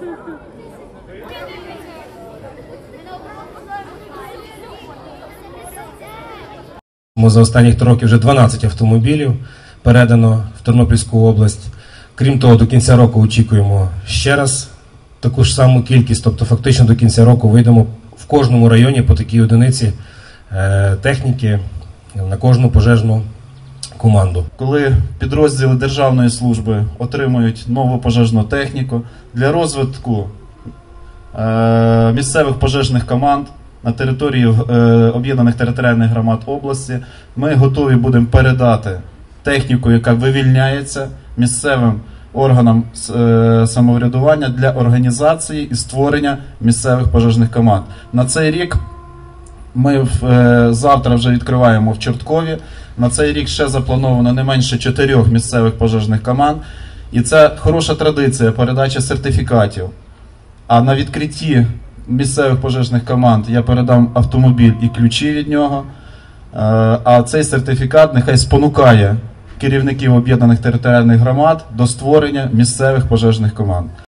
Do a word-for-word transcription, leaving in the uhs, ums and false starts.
За останні три роки вже дванадцять автомобілів передано в Тернопільську область. Крім того, до кінця року очікуємо ще раз таку ж саму кількість, тобто фактично до кінця року вийдемо в кожному районі по такій одиниці техніки на кожну пожежну команду. Коли підрозділи державної служби отримують нову пожежну техніку для розвитку е, місцевих пожежних команд на території е, об'єднаних територіальних громад області, ми готові будемо передати техніку, яка вивільняється місцевим органам е, самоврядування для організації і створення місцевих пожежних команд. На цей рік ми е, завтра вже відкриваємо в Чорткові. На цей рік ще заплановано не менше чотирьох місцевих пожежних команд. І це хороша традиція передачі сертифікатів. А на відкритті місцевих пожежних команд я передам автомобіль і ключі від нього. А цей сертифікат нехай спонукає керівників об'єднаних територіальних громад до створення місцевих пожежних команд.